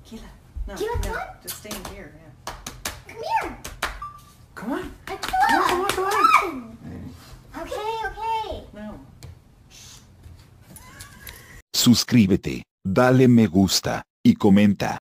Kila. No, Kila, come no, on. just stay in here, yeah. Come here. Come on. Come on. Come on. Okay. No. Suscríbete, dale me gusta y comenta.